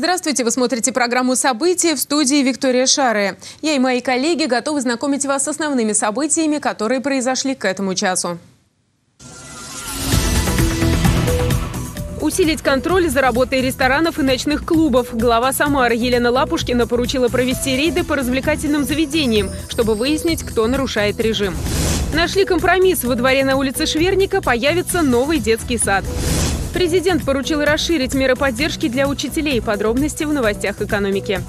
Здравствуйте, вы смотрите программу «События», в студии Виктория Шарая. Я и мои коллеги готовы знакомить вас с основными событиями, которые произошли к этому часу. Усилить контроль за работой ресторанов и ночных клубов. Глава Самары Елена Лапушкина поручила провести рейды по развлекательным заведениям, чтобы выяснить, кто нарушает режим. Нашли компромисс. Во дворе на улице Шверника появится новый детский сад. Президент поручил расширить меры поддержки для учителей. Подробности в новостях экономики.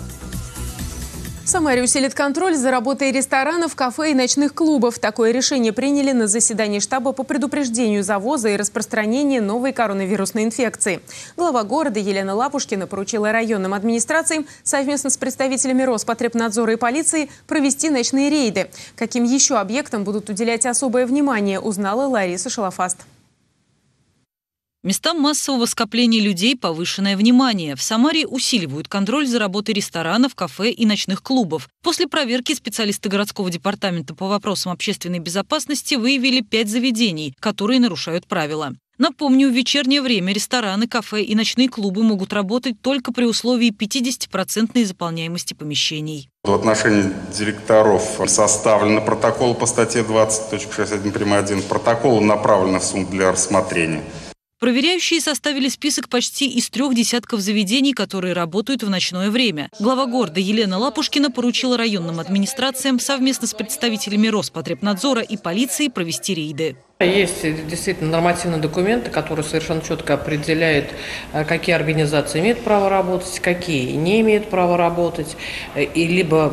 В Самаре усилит контроль за работой ресторанов, кафе и ночных клубов. Такое решение приняли на заседании штаба по предупреждению завоза и распространения новой коронавирусной инфекции. Глава города Елена Лапушкина поручила районным администрациям совместно с представителями Роспотребнадзора и полиции провести ночные рейды. Каким еще объектам будут уделять особое внимание, узнала Лариса Шалафаст. Местам массового скопления людей повышенное внимание. В Самаре усиливают контроль за работой ресторанов, кафе и ночных клубов. После проверки специалисты городского департамента по вопросам общественной безопасности выявили 5 заведений, которые нарушают правила. Напомню, в вечернее время рестораны, кафе и ночные клубы могут работать только при условии 50% заполняемости помещений. В отношении директоров составлен протокол по статье 20.61 прим. 1. Протокол направлен в суд для рассмотрения. Проверяющие составили список почти из 3 десятков заведений, которые работают в ночное время. Глава города Елена Лапушкина поручила районным администрациям совместно с представителями Роспотребнадзора и полиции провести рейды. Есть действительно нормативные документы, которые совершенно четко определяют, какие организации имеют право работать, какие не имеют права работать, и либо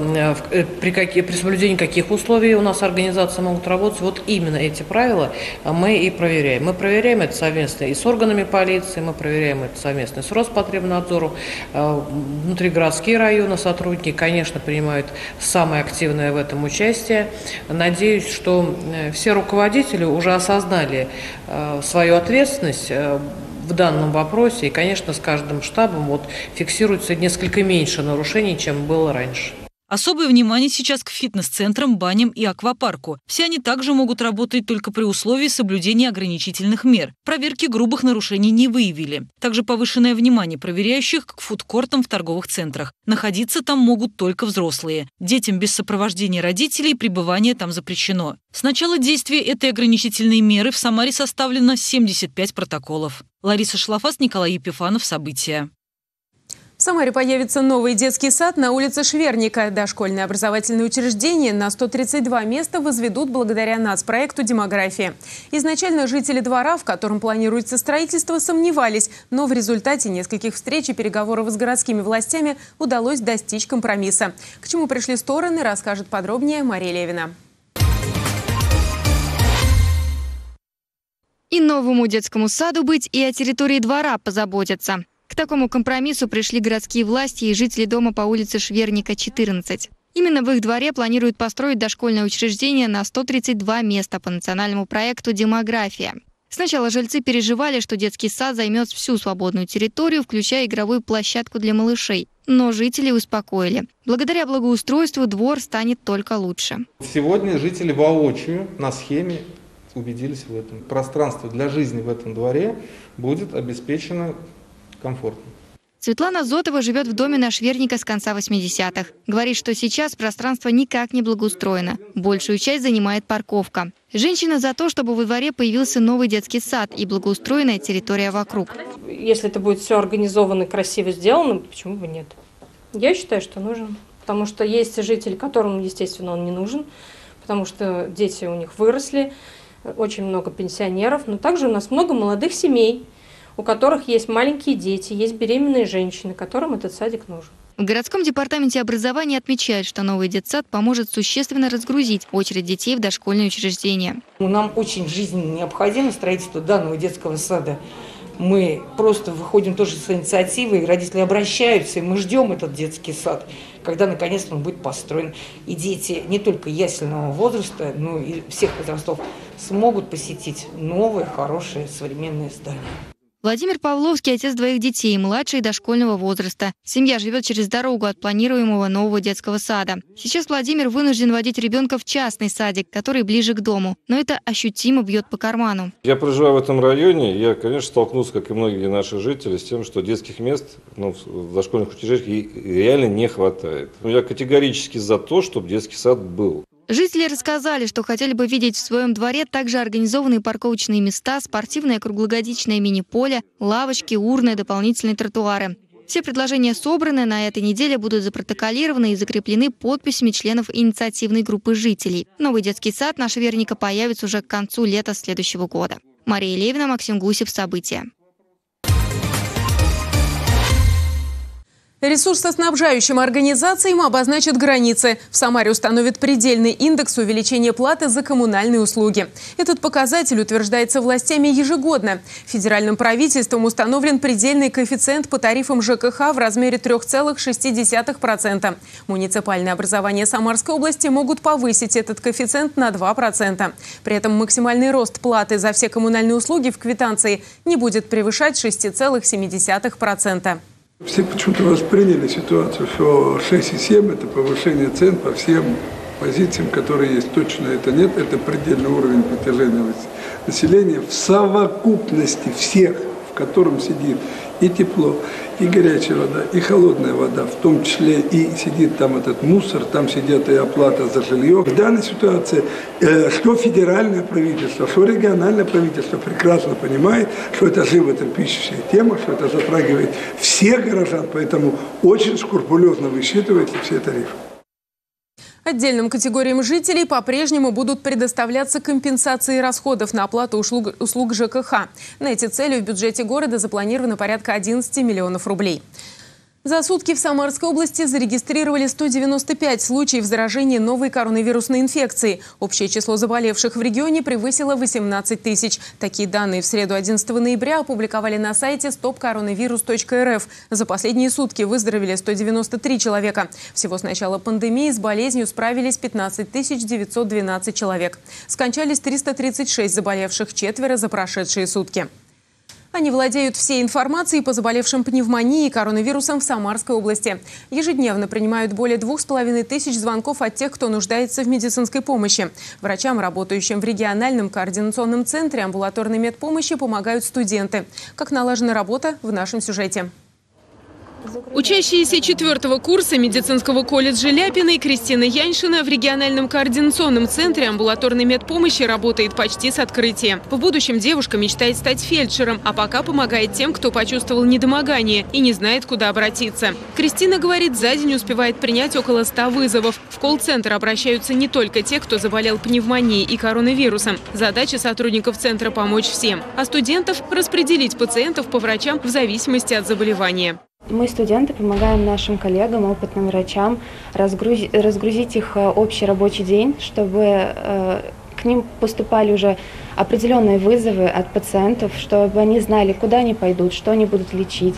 при соблюдении каких условий у нас организации могут работать. Вот именно эти правила мы и проверяем. Мы проверяем это совместно и с органами полиции, мы проверяем это совместно с Роспотребнадзором. Внутригородские районы сотрудники, конечно, принимают самое активное в этом участие. Надеюсь, что все руководители уже осознали свою ответственность в данном вопросе. И, конечно, с каждым штабом фиксируется несколько меньше нарушений, чем было раньше. Особое внимание сейчас к фитнес-центрам, баням и аквапарку. Все они также могут работать только при условии соблюдения ограничительных мер. Проверки грубых нарушений не выявили. Также повышенное внимание проверяющих к фудкортам в торговых центрах. Находиться там могут только взрослые. Детям без сопровождения родителей пребывание там запрещено. С начала действия этой ограничительной меры в Самаре составлено 75 протоколов. Лариса Шалафаст, Николай Епифанов. События. В Самаре появится новый детский сад на улице Шверника. Дошкольное образовательное учреждение на 132 места возведут благодаря нацпроекту «Демография». Изначально жители двора, в котором планируется строительство, сомневались, но в результате нескольких встреч и переговоров с городскими властями удалось достичь компромисса. К чему пришли стороны, расскажет подробнее Мария Левина. И новому детскому саду быть, и о территории двора позаботятся. К такому компромиссу пришли городские власти и жители дома по улице Шверника, 14. Именно в их дворе планируют построить дошкольное учреждение на 132 места по национальному проекту «Демография». Сначала жильцы переживали, что детский сад займет всю свободную территорию, включая игровую площадку для малышей. Но жители успокоили. Благодаря благоустройству двор станет только лучше. Сегодня жители воочию на схеме убедились в этом. Пространство для жизни в этом дворе будет обеспечено комфортно. Светлана Зотова живет в доме на Шверника с конца 80-х. Говорит, что сейчас пространство никак не благоустроено. Большую часть занимает парковка. Женщина за то, чтобы во дворе появился новый детский сад и благоустроенная территория вокруг. Если это будет все организовано и красиво сделано, почему бы нет? Я считаю, что нужен. Потому что есть жители, которым, естественно, он не нужен. Потому что дети у них выросли, очень много пенсионеров. Но также у нас много молодых семей, у которых есть маленькие дети, есть беременные женщины, которым этот садик нужен. В городском департаменте образования отмечают, что новый детсад поможет существенно разгрузить очередь детей в дошкольные учреждения. Нам очень жизненно необходимо строительство данного детского сада. Мы просто выходим тоже с инициативой, родители обращаются, и мы ждем этот детский сад, когда наконец-то он будет построен. И дети не только ясельного возраста, но и всех возрастов смогут посетить новые, хорошие, современные здания. Владимир Павловский – отец двоих детей, младший дошкольного возраста. Семья живет через дорогу от планируемого нового детского сада. Сейчас Владимир вынужден водить ребенка в частный садик, который ближе к дому. Но это ощутимо бьет по карману. Я проживаю в этом районе. Я, конечно, столкнулся, как и многие наши жители, с тем, что детских мест в дошкольных учреждениях реально не хватает. Но я категорически за то, чтобы детский сад был. Жители рассказали, что хотели бы видеть в своем дворе также организованные парковочные места, спортивное круглогодичное мини-поле, лавочки, урны, дополнительные тротуары. Все предложения собраны, на этой неделе будут запротоколированы и закреплены подписями членов инициативной группы жителей. Новый детский сад на Шверника появится уже к концу лета следующего года. Мария Левина, Максим Гусев. События. Ресурсоснабжающим организациям обозначат границы. В Самаре установят предельный индекс увеличения платы за коммунальные услуги. Этот показатель утверждается властями ежегодно. Федеральным правительством установлен предельный коэффициент по тарифам ЖКХ в размере 3,6%. Муниципальные образования Самарской области могут повысить этот коэффициент на 2%. При этом максимальный рост платы за все коммунальные услуги в квитанции не будет превышать 6,7%. Все почему-то восприняли ситуацию, что 6,7 – это повышение цен по всем позициям, которые есть. Точно это нет, это предельный уровень притяжения населения в совокупности всех, в котором сидит и тепло, и горячая вода, и холодная вода, в том числе и сидит там этот мусор, там сидит и оплата за жилье. В данной ситуации, что федеральное правительство, что региональное правительство прекрасно понимает, что это животрепещущая тема, что это затрагивает всех горожан, поэтому очень скрупулезно высчитывается все тарифы. Отдельным категориям жителей по-прежнему будут предоставляться компенсации расходов на оплату услуг ЖКХ. На эти цели в бюджете города запланировано порядка 11 миллионов рублей. За сутки в Самарской области зарегистрировали 195 случаев заражения новой коронавирусной инфекцией. Общее число заболевших в регионе превысило 18 тысяч. Такие данные в среду 11 ноября опубликовали на сайте stopcoronavirus.rf. За последние сутки выздоровели 193 человека. Всего с начала пандемии с болезнью справились 15 912 человек. Скончались 336 заболевших, 4 за прошедшие сутки. Они владеют всей информацией по заболевшим пневмонией и коронавирусом в Самарской области. Ежедневно принимают более 2500 звонков от тех, кто нуждается в медицинской помощи. Врачам, работающим в региональном координационном центре амбулаторной медпомощи, помогают студенты. Как налажена работа в нашем сюжете. Учащиеся 4-го курса медицинского колледжа Ляпиной Кристина Яньшина в региональном координационном центре амбулаторной медпомощи работает почти с открытия. В будущем девушка мечтает стать фельдшером, а пока помогает тем, кто почувствовал недомогание и не знает, куда обратиться. Кристина говорит, за день успевает принять около 100 вызовов. В колл-центр обращаются не только те, кто заболел пневмонией и коронавирусом. Задача сотрудников центра – помочь всем, а студентов – распределить пациентов по врачам в зависимости от заболевания. Мы, студенты, помогаем нашим коллегам, опытным врачам разгрузить их общий рабочий день, чтобы к ним поступали уже определенные вызовы от пациентов, чтобы они знали, куда они пойдут, что они будут лечить,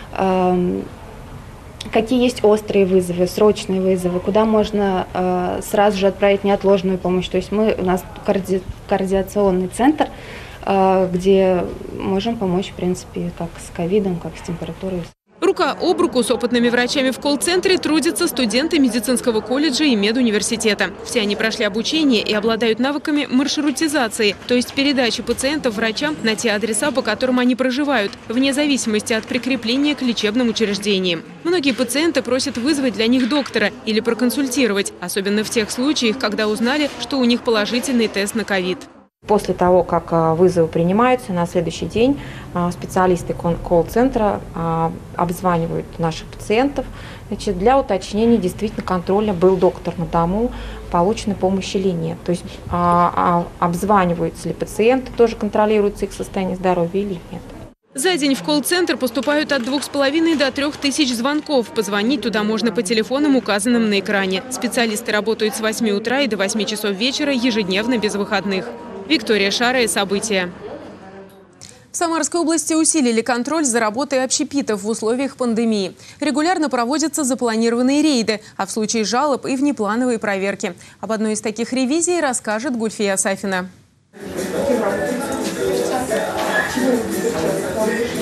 какие есть острые вызовы, срочные вызовы, куда можно сразу же отправить неотложную помощь. То есть у нас координационный центр, где можем помочь, в принципе, как с ковидом, как с температурой. Рука об руку с опытными врачами в колл-центре трудятся студенты медицинского колледжа и медуниверситета. Все они прошли обучение и обладают навыками маршрутизации, то есть передачи пациентов врачам на те адреса, по которым они проживают, вне зависимости от прикрепления к лечебным учреждениям. Многие пациенты просят вызвать для них доктора или проконсультировать, особенно в тех случаях, когда узнали, что у них положительный тест на ковид. После того, как вызовы принимаются, на следующий день специалисты колл-центра обзванивают наших пациентов, для уточнения, действительно контроля, был доктор на дому, получена помощь или нет. То есть обзваниваются ли пациенты, тоже контролируется их состояние здоровья или нет. За день в колл-центр поступают от 2500 до 3000 звонков. Позвонить туда можно по телефонам, указанным на экране. Специалисты работают с 8 утра и до 8 часов вечера ежедневно без выходных. Виктория Шарая. События. В Самарской области усилили контроль за работой общепитов в условиях пандемии. Регулярно проводятся запланированные рейды, а в случае жалоб и внеплановые проверки. Об одной из таких ревизий расскажет Гульфия Сафина.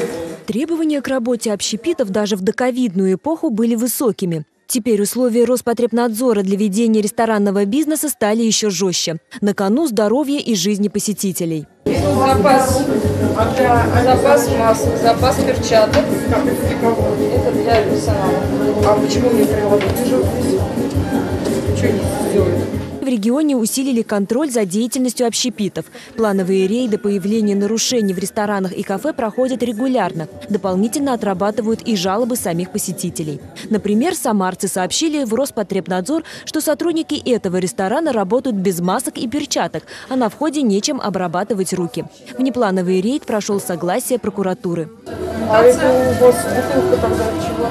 Требования к работе общепитов даже в доковидную эпоху были высокими. Теперь условия Роспотребнадзора для ведения ресторанного бизнеса стали еще жестче. На кону здоровье и жизни посетителей. Запас масок, запас перчаток. Это для персонала. А почему не прилагают? Что не сделают? В регионе усилили контроль за деятельностью общепитов. Плановые рейды по выявлению нарушений в ресторанах и кафе проходят регулярно. Дополнительно отрабатывают и жалобы самих посетителей. Например, самарцы сообщили в Роспотребнадзор, что сотрудники этого ресторана работают без масок и перчаток, а на входе нечем обрабатывать руки. Внеплановый рейд прошел с согласия прокуратуры. А это у вас бутылка тогда чего?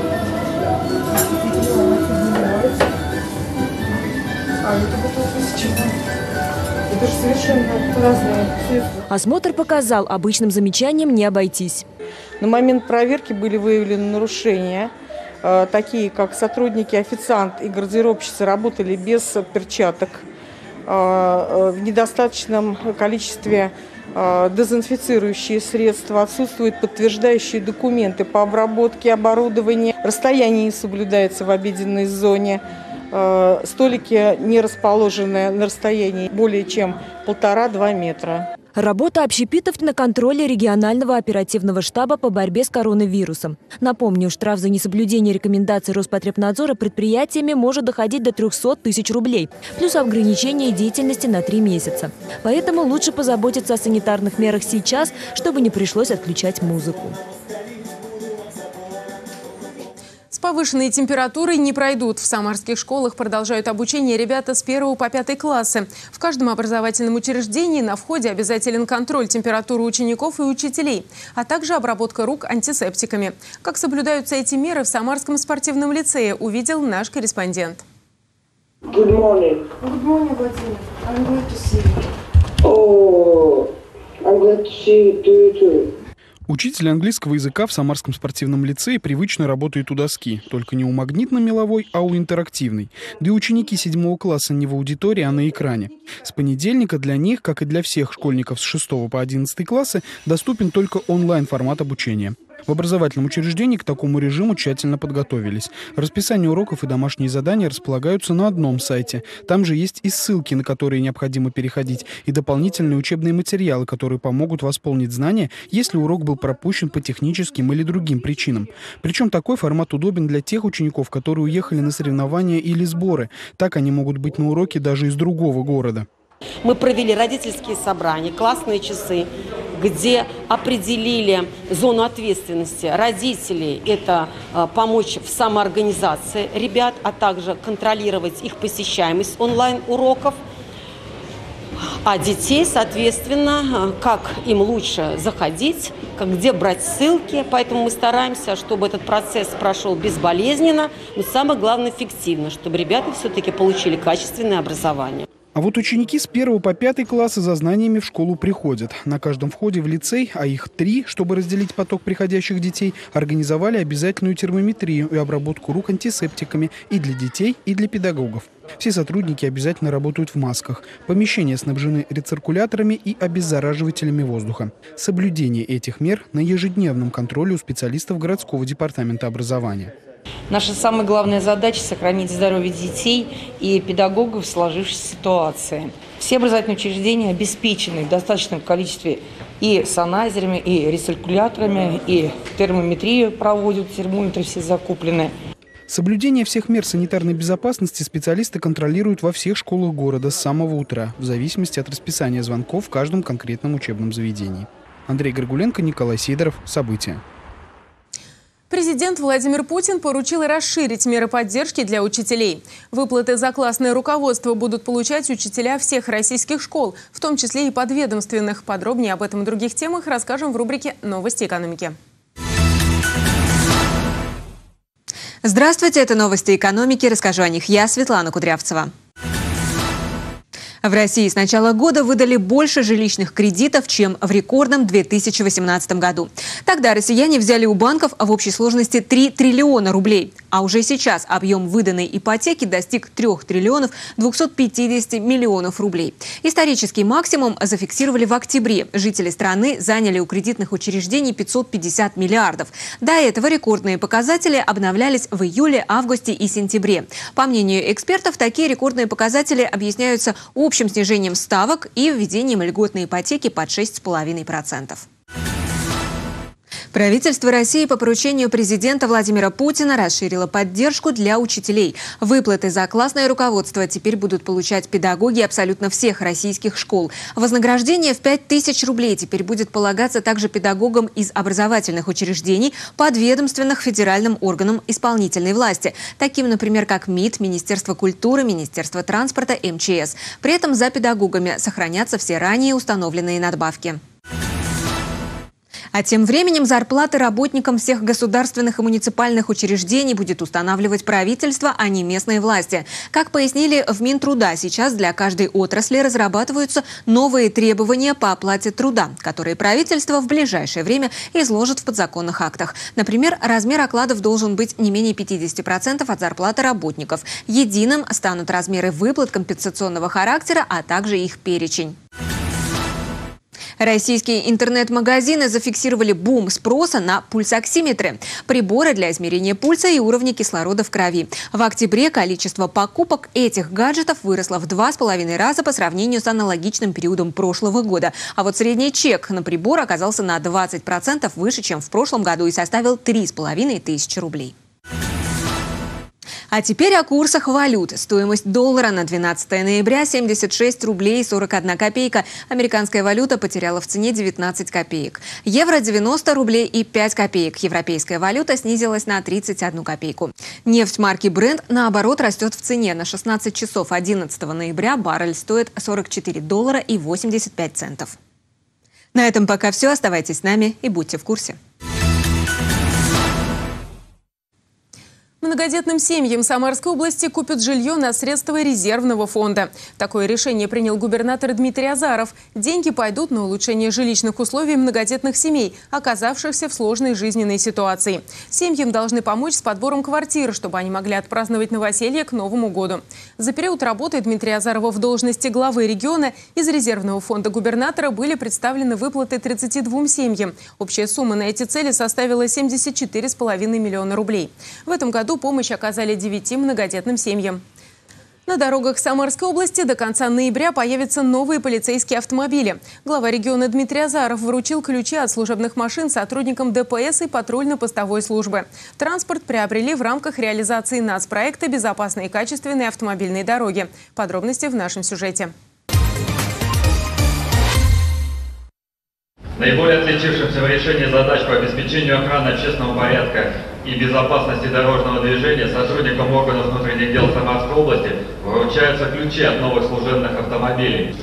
Это же совершенно разные. Осмотр показал, обычным замечанием не обойтись. На момент проверки были выявлены нарушения, такие как сотрудники, официант и гардеробщицы работали без перчаток, в недостаточном количестве дезинфицирующие средства, отсутствуют подтверждающие документы по обработке оборудования, расстояние не соблюдается в обеденной зоне. Столики не расположены на расстоянии более чем 1,5–2 метра. Работа общепитов на контроле регионального оперативного штаба по борьбе с коронавирусом. Напомню, штраф за несоблюдение рекомендаций Роспотребнадзора предприятиями может доходить до 300 тысяч рублей, плюс ограничение деятельности на 3 месяца. Поэтому лучше позаботиться о санитарных мерах сейчас, чтобы не пришлось отключать музыку. С повышенной температурой не пройдут. В самарских школах продолжают обучение ребята с 1 по 5 классы. В каждом образовательном учреждении на входе обязателен контроль температуры учеников и учителей, а также обработка рук антисептиками. Как соблюдаются эти меры в Самарском спортивном лицее, увидел наш корреспондент. Good morning. Good morning, Vladimir. I'm glad to see you. Oh, I'm glad to see you too. Учитель английского языка в Самарском спортивном лицее привычно работает у доски, только не у магнитно-меловой, а у интерактивной. Да и ученики 7 класса не в аудитории, а на экране. С понедельника для них, как и для всех школьников с 6 по 11 классы, доступен только онлайн-формат обучения. В образовательном учреждении к такому режиму тщательно подготовились. Расписание уроков и домашние задания располагаются на одном сайте. Там же есть и ссылки, на которые необходимо переходить, и дополнительные учебные материалы, которые помогут восполнить знания, если урок был пропущен по техническим или другим причинам. Причем такой формат удобен для тех учеников, которые уехали на соревнования или сборы. Так они могут быть на уроке даже из другого города. Мы провели родительские собрания, классные часы, где определили зону ответственности родителей. Это помочь в самоорганизации ребят, а также контролировать их посещаемость онлайн-уроков. А детей, соответственно, как им лучше заходить, где брать ссылки. Поэтому мы стараемся, чтобы этот процесс прошел безболезненно, но самое главное эффективно, чтобы ребята все-таки получили качественное образование. А вот ученики с 1 по 5 классы за знаниями в школу приходят. На каждом входе в лицей, а их 3, чтобы разделить поток приходящих детей, организовали обязательную термометрию и обработку рук антисептиками и для детей, и для педагогов. Все сотрудники обязательно работают в масках. Помещения снабжены рециркуляторами и обеззараживателями воздуха. Соблюдение этих мер на ежедневном контроле у специалистов городского департамента образования. Наша самая главная задача – сохранить здоровье детей и педагогов в сложившейся ситуации. Все образовательные учреждения обеспечены в достаточном количестве и санайзерами, и рециркуляторами, и термометрию проводят, термометры все закуплены. Соблюдение всех мер санитарной безопасности специалисты контролируют во всех школах города с самого утра, в зависимости от расписания звонков в каждом конкретном учебном заведении. Андрей Горгуленко, Николай Сидоров. События. Президент Владимир Путин поручил расширить меры поддержки для учителей. Выплаты за классное руководство будут получать учителя всех российских школ, в том числе и подведомственных. Подробнее об этом и других темах расскажем в рубрике «Новости экономики». Здравствуйте, это новости экономики. Расскажу о них я, Светлана Кудрявцева. В России с начала года выдали больше жилищных кредитов, чем в рекордном 2018 году. Тогда россияне взяли у банков в общей сложности 3 триллиона рублей. А уже сейчас объем выданной ипотеки достиг 3 триллионов 250 миллионов рублей. Исторический максимум зафиксировали в октябре. Жители страны заняли у кредитных учреждений 550 миллиардов. До этого рекордные показатели обновлялись в июле, августе и сентябре. По мнению экспертов, такие рекордные показатели объясняются общим снижением ставок и введением льготной ипотеки под 6,5%. Правительство России по поручению президента Владимира Путина расширило поддержку для учителей. Выплаты за классное руководство теперь будут получать педагоги абсолютно всех российских школ. Вознаграждение в 5000 рублей теперь будет полагаться также педагогам из образовательных учреждений, подведомственных федеральным органам исполнительной власти, таким, например, как МИД, Министерство культуры, Министерство транспорта, МЧС. При этом за педагогами сохранятся все ранее установленные надбавки. А тем временем зарплаты работникам всех государственных и муниципальных учреждений будет устанавливать правительство, а не местные власти. Как пояснили в Минтруда, сейчас для каждой отрасли разрабатываются новые требования по оплате труда, которые правительство в ближайшее время изложит в подзаконных актах. Например, размер окладов должен быть не менее 50% от зарплаты работников. Единым станут размеры выплат компенсационного характера, а также их перечень. Российские интернет-магазины зафиксировали бум спроса на пульсоксиметры – приборы для измерения пульса и уровня кислорода в крови. В октябре количество покупок этих гаджетов выросло в 2,5 раза по сравнению с аналогичным периодом прошлого года. А вот средний чек на прибор оказался на 20% выше, чем в прошлом году, и составил 3500 рублей. А теперь о курсах валют. Стоимость доллара на 12 ноября – 76 рублей 41 копейка. Американская валюта потеряла в цене 19 копеек. Евро – 90 рублей и 5 копеек. Европейская валюта снизилась на 31 копейку. Нефть марки Brent, наоборот, растет в цене. На 16 часов 11 ноября баррель стоит 44 доллара и 85 центов. На этом пока все. Оставайтесь с нами и будьте в курсе. Многодетным семьям Самарской области купят жилье на средства резервного фонда. Такое решение принял губернатор Дмитрий Азаров. Деньги пойдут на улучшение жилищных условий многодетных семей, оказавшихся в сложной жизненной ситуации. Семьям должны помочь с подбором квартир, чтобы они могли отпраздновать новоселье к Новому году. За период работы Дмитрия Азарова в должности главы региона из резервного фонда губернатора были представлены выплаты 32 семьям. Общая сумма на эти цели составила 74,5 миллиона рублей. В этом году помощь оказали 9 многодетным семьям. На дорогах Самарской области до конца ноября появятся новые полицейские автомобили. Глава региона Дмитрий Азаров вручил ключи от служебных машин сотрудникам ДПС и патрульно-постовой службы. Транспорт приобрели в рамках реализации нацпроекта «Безопасные и качественные автомобильные дороги». Подробности в нашем сюжете. Наиболее отличившимся в решении задач по обеспечению охраны общественного порядка и безопасности дорожного движения сотрудникам органов внутренних дел Самарской области вручаются ключи от новых служебных автомобилей.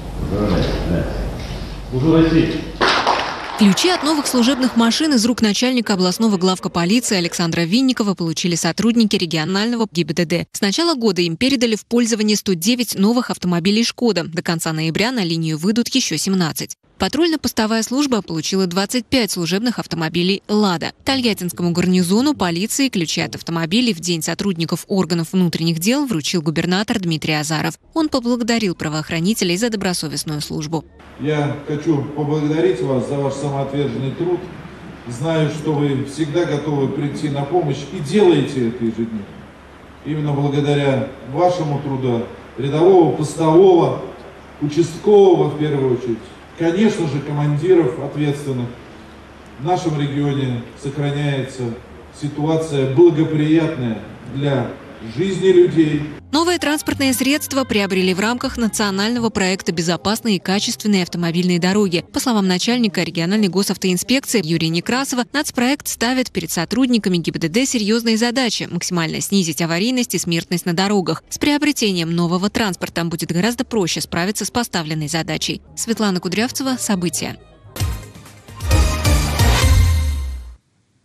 Ключи от новых служебных машин из рук начальника областного главка полиции Александра Винникова получили сотрудники регионального ГИБДД. С начала года им передали в пользование 109 новых автомобилей «Шкода». До конца ноября на линию выйдут еще 17. Патрульно-постовая служба получила 25 служебных автомобилей «Лада». Тольяттинскому гарнизону полиции ключи от автомобилей в День сотрудников органов внутренних дел вручил губернатор Дмитрий Азаров. Он поблагодарил правоохранителей за добросовестную службу. Я хочу поблагодарить вас за ваш самоотверженный труд. Знаю, что вы всегда готовы прийти на помощь и делаете это ежедневно. Именно благодаря вашему труду, рядового, постового, участкового в первую очередь, конечно же, командиров ответственных, в нашем регионе сохраняется ситуация благоприятная для жизни людей. Новые транспортные средства приобрели в рамках национального проекта «Безопасные и качественные автомобильные дороги». По словам начальника региональной госавтоинспекции Юрия Некрасова, нацпроект ставит перед сотрудниками ГИБДД серьезные задачи – максимально снизить аварийность и смертность на дорогах. С приобретением нового транспорта будет гораздо проще справиться с поставленной задачей. Светлана Кудрявцева, «События».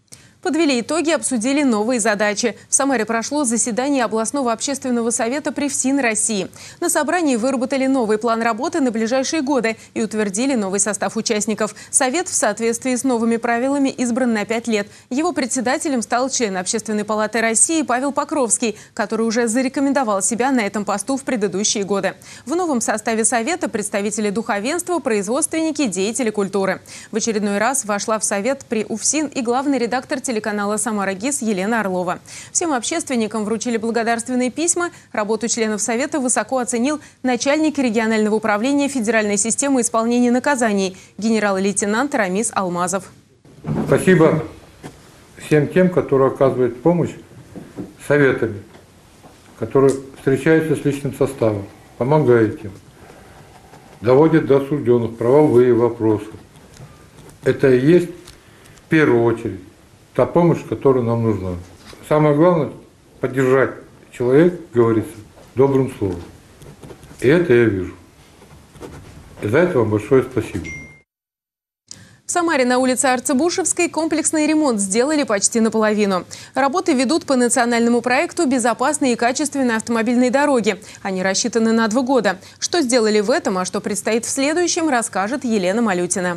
подвели итоги, обсудили новые задачи. В Самаре прошло заседание областного общественного совета при ФСИН России. На собрании выработали новый план работы на ближайшие годы и утвердили новый состав участников. Совет в соответствии с новыми правилами избран на 5 лет. Его председателем стал член Общественной палаты России Павел Покровский, который уже зарекомендовал себя на этом посту в предыдущие годы. В новом составе совета представители духовенства, производственники, деятели культуры. В очередной раз вошла в совет при УФСИН и главный редактор телеканала «Самара ГИС» Елена Орлова. Всем общественникам вручили благодарственные письма. Работу членов совета высоко оценил начальник регионального управления Федеральной системы исполнения наказаний генерал-лейтенант Рамис Алмазов. Спасибо всем тем, которые оказывают помощь советами, которые встречаются с личным составом, помогают им, доводят до осужденных правовые вопросы. Это и есть в первую очередь та помощь, которая нам нужна. Самое главное – поддержать человека, говорится, добрым словом. И это я вижу. И за это вам большое спасибо. В Самаре на улице Арцебушевской комплексный ремонт сделали почти наполовину. Работы ведут по национальному проекту «Безопасные и качественные автомобильные дороги». Они рассчитаны на 2 года. Что сделали в этом, а что предстоит в следующем, расскажет Елена Малютина.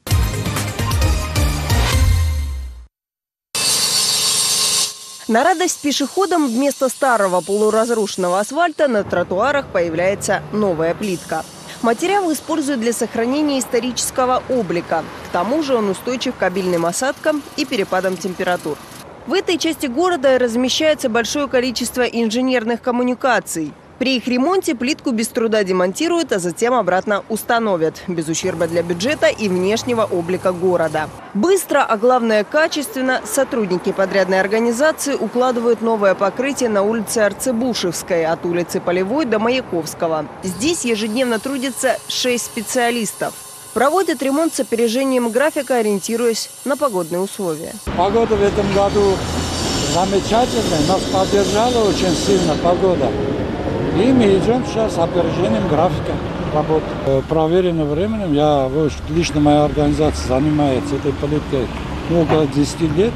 На радость пешеходам вместо старого полуразрушенного асфальта на тротуарах появляется новая плитка. Материал используют для сохранения исторического облика. К тому же он устойчив к обильным осадкам и перепадам температур. В этой части города размещается большое количество инженерных коммуникаций. При их ремонте плитку без труда демонтируют, а затем обратно установят, без ущерба для бюджета и внешнего облика города. Быстро, а главное качественно, сотрудники подрядной организации укладывают новое покрытие на улице Арцебушевской, от улицы Полевой до Маяковского. Здесь ежедневно трудятся 6 специалистов. Проводят ремонт с опережением графика, ориентируясь на погодные условия. Погода в этом году замечательная, нас поддержала очень сильно погода. И мы идем сейчас с опережением графика работы. Проверено временем, лично моя организация занимается этой плиткой около 10 лет.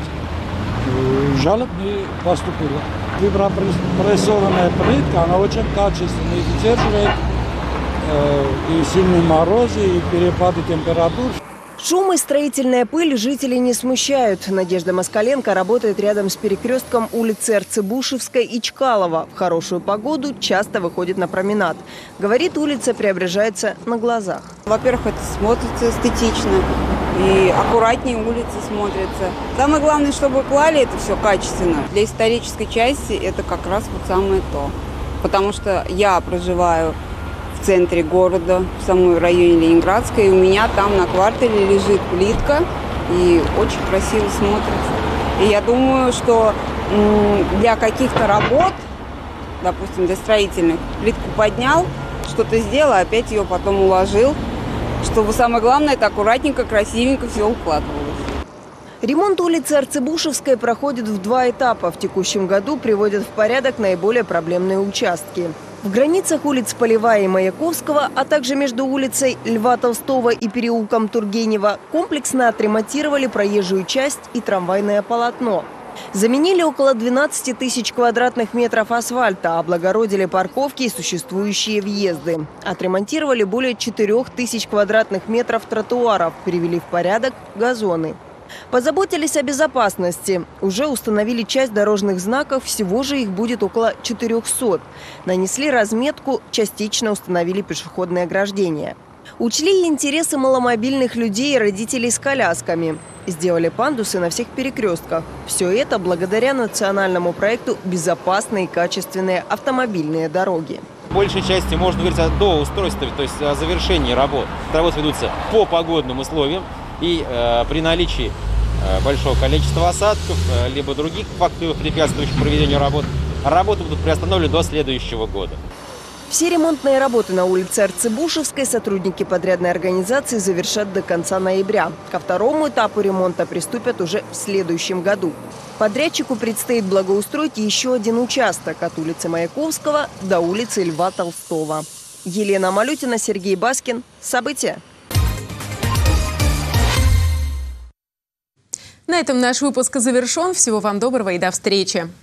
Жалоб не поступило. Вибропрессованная плитка, она очень качественная, выдерживает и сильные морозы, и перепады температур. Шум и строительная пыль жителей не смущают. Надежда Москаленко работает рядом с перекрестком улицы Арцебушевской и Чкалова. В хорошую погоду часто выходит на променад. Говорит, улица преображается на глазах. Во-первых, это смотрится эстетично и аккуратнее улицы смотрятся. Самое главное, чтобы клали это все качественно. Для исторической части это как раз вот самое то. Потому что я проживаю в центре города, в самом районе Ленинградской. И у меня там на квартале лежит плитка и очень красиво смотрится. И я думаю, что для каких-то работ, допустим, для строительных, плитку поднял, что-то сделал, опять ее потом уложил, чтобы самое главное, это аккуратненько, красивенько все укладывалось. Ремонт улицы Арцебушевской проходит в 2 этапа. В текущем году приводят в порядок наиболее проблемные участки. В границах улиц Полевая и Маяковского, а также между улицей Льва Толстого и переулком Тургенева комплексно отремонтировали проезжую часть и трамвайное полотно. Заменили около 12 тысяч квадратных метров асфальта, облагородили парковки и существующие въезды. Отремонтировали более 4 тысяч квадратных метров тротуаров, привели в порядок газоны. Позаботились о безопасности. Уже установили часть дорожных знаков, всего же их будет около 400. Нанесли разметку, частично установили пешеходные ограждения. Учли интересы маломобильных людей и родителей с колясками. Сделали пандусы на всех перекрестках. Все это благодаря национальному проекту «Безопасные и качественные автомобильные дороги». В большей части можно говорить о доустройстве, то есть о завершении работ. Работы ведутся по погодным условиям. И при наличии большого количества осадков, либо других факторов, препятствующих проведению работ, работы будут приостановлены до следующего года. Все ремонтные работы на улице Арцебушевской сотрудники подрядной организации завершат до конца ноября. Ко второму этапу ремонта приступят уже в следующем году. Подрядчику предстоит благоустроить еще один участок от улицы Маяковского до улицы Льва Толстого. Елена Малютина, Сергей Баскин. События. На этом наш выпуск завершен. Всего вам доброго и до встречи.